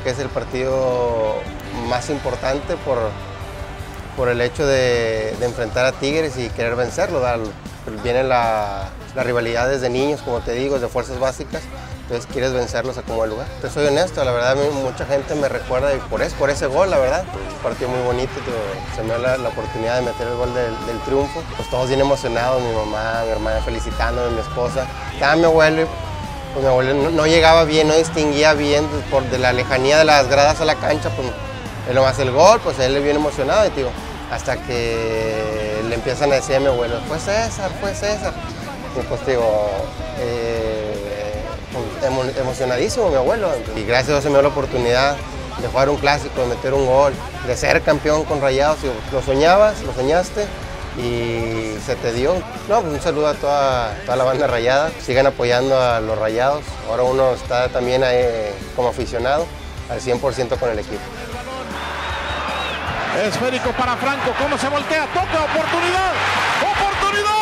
que es el partido más importante por el hecho de enfrentar a Tigres y querer vencerlo. Viene la rivalidad desde niños, como te digo, de fuerzas básicas, entonces quieres vencerlos a como el lugar. Te soy honesto, la verdad, mucha gente me recuerda y por ese gol, la verdad. Un partido muy bonito, se me dio la oportunidad de meter el gol del triunfo. Pues todos bien emocionados, mi mamá, mi hermana felicitándome, mi esposa. Estaba mi abuelo, pues mi abuelo no llegaba bien, no distinguía bien de la lejanía de las gradas a la cancha, pues él nomás el gol, pues él viene emocionado y digo, hasta que le empiezan a decir a mi abuelo, fue César, fue César. Y pues digo, emocionadísimo mi abuelo. Y gracias a Dios se me dio la oportunidad de jugar un clásico, de meter un gol, de ser campeón con Rayados. Digo, lo soñabas, lo soñaste y se te dio. No, pues un saludo a toda la banda rayada. Sigan apoyando a los Rayados. Ahora uno está también ahí, como aficionado al 100% con el equipo. Esférico para Franco, ¿cómo se voltea? Toca, oportunidad, oportunidad.